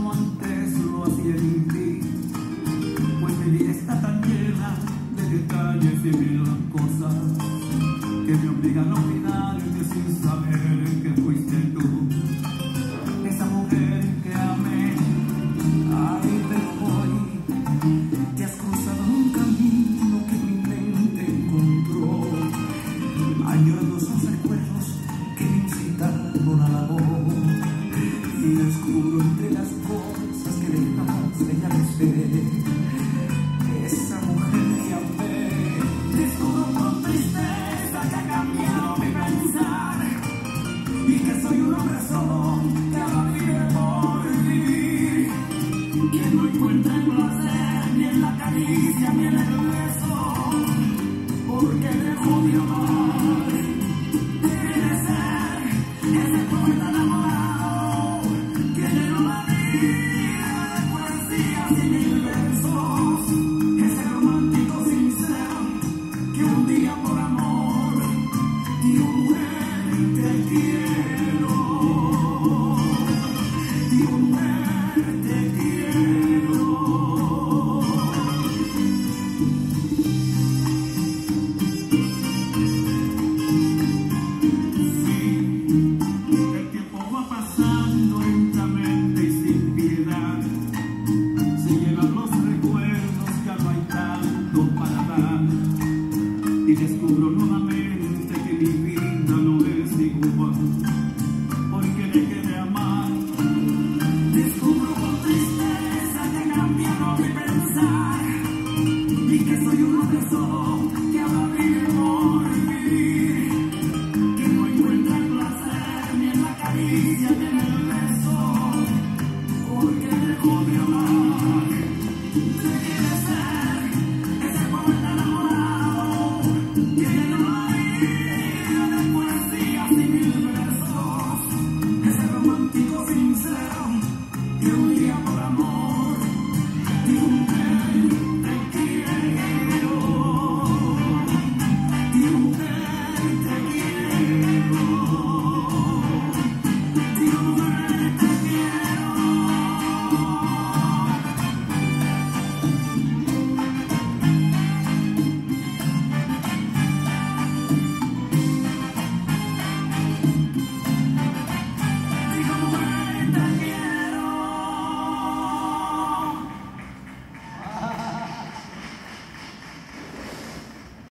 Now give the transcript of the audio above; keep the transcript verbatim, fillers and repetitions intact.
como antes lo hacía en ti, pues mi vida está tan llena de detalles y mil cosas que me obligan a olvidarte sin saber que fuiste tú, esa mujer que amé. Ay, pero hoy te has cruzado un camino que mi mente encontró, añoros los recuerdos que me incitaron al amor, y descubro entre las cosas que dejaste ya me sé, esa mujer que amé. Descubro con tristeza que ha cambiado mi pensar y que soy un hombre solo que ahora vive por vivir, que no encuentra el placer ni en la caricia ni en el beso, porque dejó de amar. Debe de ser ese poeta enamorado que llenó la vida de poesías y mil versos, ese romántico sincero que un día por amor dijo: mujer, te quiero, dijo: mujer, te quiero. El tiempo va pasando lentamente y sin piedad, se llevan los recuerdos, ya no hay tanto para dar, y descubro nuevamente que mi vida no es igual,